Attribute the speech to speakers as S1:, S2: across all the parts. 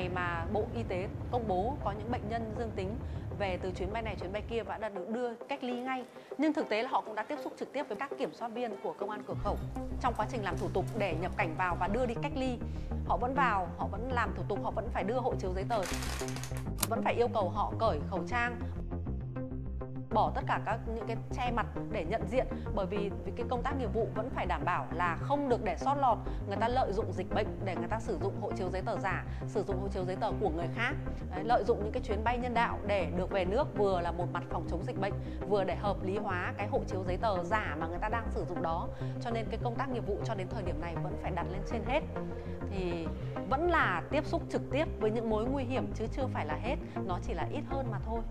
S1: ngày mà Bộ Y tế công bố có những bệnh nhân dương tính về từ chuyến bay này chuyến bay kia và đã được đưa cách ly ngay. Nhưng thực tế là họ cũng đã tiếp xúc trực tiếp với các kiểm soát viên của công an cửa khẩu. Trong quá trình làm thủ tục để nhập cảnh vào và đưa đi cách ly, họ vẫn vào, họ vẫn làm thủ tục, họ vẫn phải đưa hộ chiếu giấy tờ, vẫn phải yêu cầu họ cởi khẩu trang, bỏ tất cả các những cái che mặt để nhận diện, bởi vì cái công tác nghiệp vụ vẫn phải đảm bảo là không được để sót lọt người ta lợi dụng dịch bệnh để người ta sử dụng hộ chiếu giấy tờ giả, sử dụng hộ chiếu giấy tờ của người khác. Đấy, lợi dụng những cái chuyến bay nhân đạo để được về nước, vừa là một mặt phòng chống dịch bệnh, vừa để hợp lý hóa cái hộ chiếu giấy tờ giả mà người ta đang sử dụng đó. Cho nên cái công tác nghiệp vụ cho đến thời điểm này vẫn phải đặt lên trên hết. Thì vẫn là tiếp xúc trực tiếp với những mối nguy hiểm chứ chưa phải là hết, nó chỉ là ít hơn mà thôi.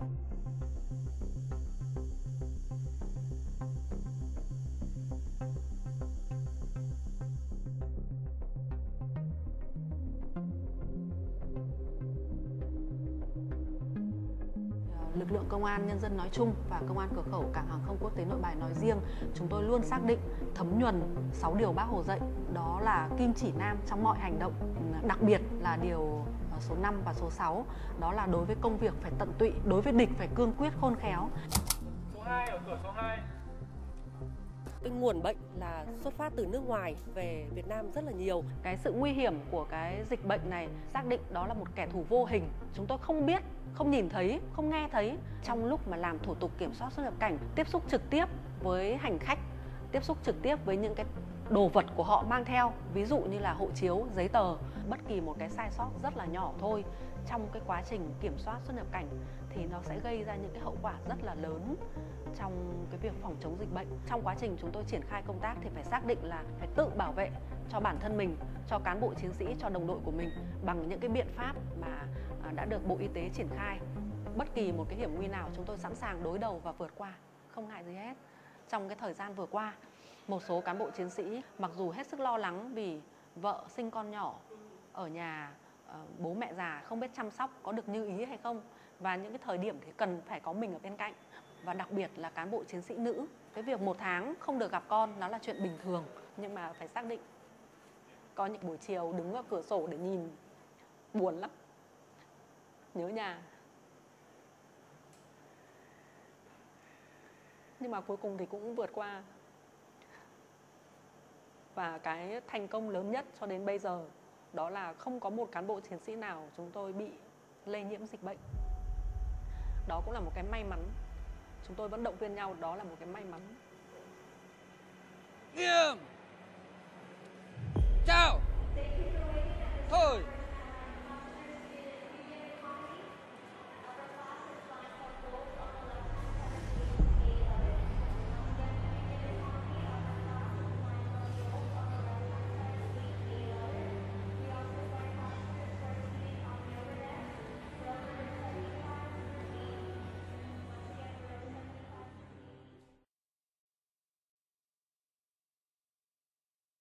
S1: Lực lượng công an nhân dân nói chung và công an cửa khẩu cảng hàng không quốc tế Nội Bài nói riêng, chúng tôi luôn xác định thấm nhuần 6 điều Bác Hồ dạy, đó là kim chỉ nam trong mọi hành động, đặc biệt là điều số 5 và số 6, đó là đối với công việc phải tận tụy, đối với địch phải cương quyết khôn khéo.
S2: Số 2 ở cửa số 2.
S3: Cái nguồn bệnh là xuất phát từ nước ngoài về Việt Nam rất là nhiều.
S1: Cái sự nguy hiểm của cái dịch bệnh này xác định đó là một kẻ thù vô hình. Chúng tôi không biết, không nhìn thấy, không nghe thấy. Trong lúc mà làm thủ tục kiểm soát xuất nhập cảnh, tiếp xúc trực tiếp với hành khách, tiếp xúc trực tiếp với những cái đồ vật của họ mang theo, ví dụ như là hộ chiếu, giấy tờ, bất kỳ một cái sai sót rất là nhỏ thôi trong cái quá trình kiểm soát xuất nhập cảnh thì nó sẽ gây ra những cái hậu quả rất là lớn trong cái việc phòng chống dịch bệnh. Trong quá trình chúng tôi triển khai công tác thì phải xác định là phải tự bảo vệ cho bản thân mình, cho cán bộ chiến sĩ, cho đồng đội của mình bằng những cái biện pháp mà đã được Bộ Y tế triển khai. Bất kỳ một cái hiểm nguy nào chúng tôi sẵn sàng đối đầu và vượt qua, không ngại gì hết. Trong cái thời gian vừa qua, một số cán bộ chiến sĩ mặc dù hết sức lo lắng vì vợ sinh con nhỏ ở nhà, bố mẹ già không biết chăm sóc có được như ý hay không, và những cái thời điểm thì cần phải có mình ở bên cạnh, và đặc biệt là cán bộ chiến sĩ nữ, cái việc 1 tháng không được gặp con nó là chuyện bình thường, nhưng mà phải xác định có những buổi chiều đứng ở cửa sổ để nhìn buồn lắm, nhớ nhà. Nhưng mà cuối cùng thì cũng vượt qua. Và cái thành công lớn nhất cho đến bây giờ đó là không có một cán bộ chiến sĩ nào chúng tôi bị lây nhiễm dịch bệnh. Đó cũng là một cái may mắn. Chúng tôi vẫn động viên nhau, đó là một cái may mắn.
S4: Nghiêm. Chào. Thôi.